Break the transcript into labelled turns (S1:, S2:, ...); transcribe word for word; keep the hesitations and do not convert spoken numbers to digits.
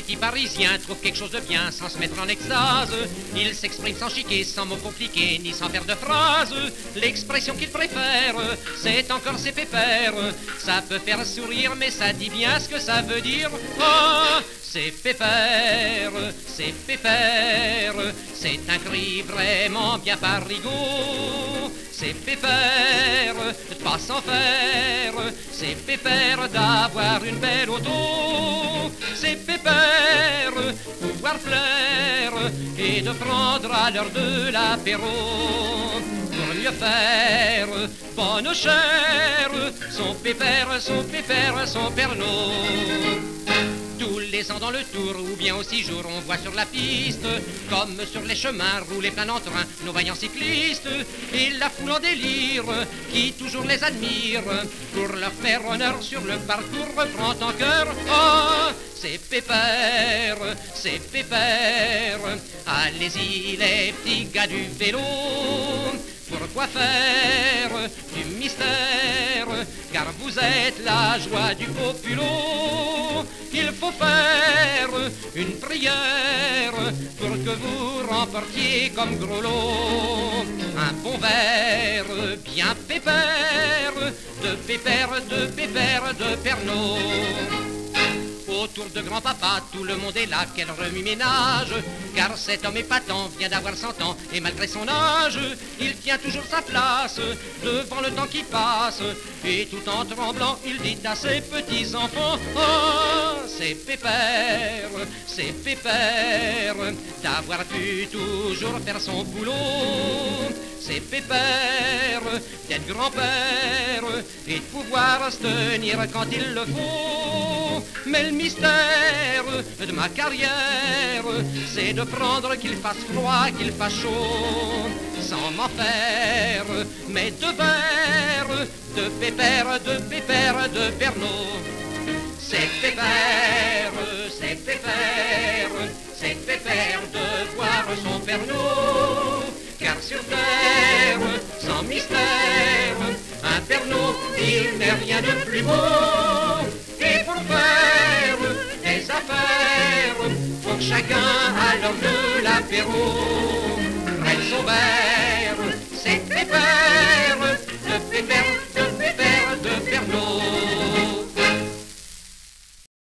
S1: petit Parisien trouve quelque chose de bien sans se mettre en extase. Il s'exprime sans chiquer, sans mots compliqués, ni sans faire de phrases. L'expression qu'il préfère, c'est encore ses pépères. Ça peut faire sourire, mais ça dit bien ce que ça veut dire. Oh, c'est pépère, c'est pépère. C'est un cri vraiment bien parigot. C'est pépère, pas sans faire. C'est pépère d'avoir une belle auto. C'est pépère, pouvoir plaire et de prendre à l'heure de l'apéro. Pour mieux faire, bonne chère, son pépère, son pépère, son pernod. Tous les ans dans le Tour ou bien au six jours on voit sur la piste, comme sur les chemins roulés plein d'entrain, nos vaillants cyclistes. Et la foule en délire qui toujours les admire, pour leur faire honneur sur le parcours reprend en cœur. Oh, c'est pépère, c'est pépère. Allez-y les petits gars du vélo. Pourquoi faire du mystère, car vous êtes la joie du populo. Il faut faire une prière pour que vous remportiez comme gros lot un bon verre bien pépère, de pépère, de pépère, de Pernod. Autour de grand-papa, tout le monde est là, quel remue-ménage, car cet homme épatant vient d'avoir cent ans, et malgré son âge, il tient toujours sa place, devant le temps qui passe, et tout en tremblant, il dit à ses petits-enfants, oh, c'est pépère, c'est pépère, d'avoir pu toujours faire son boulot. C'est pépère d'être grand-père et de pouvoir se tenir quand il le faut. Mais le mystère de ma carrière, c'est de prendre qu'il fasse froid, qu'il fasse chaud, sans m'en faire, mais de verre, de pépère, de pépère, de Pernod. C'est pépère, c'est pépère, c'est pépère de boire son Pernod. Car sur terre, sans mystère, un Pernod, il n'est rien de plus beau. Et pour faire des affaires, pour chacun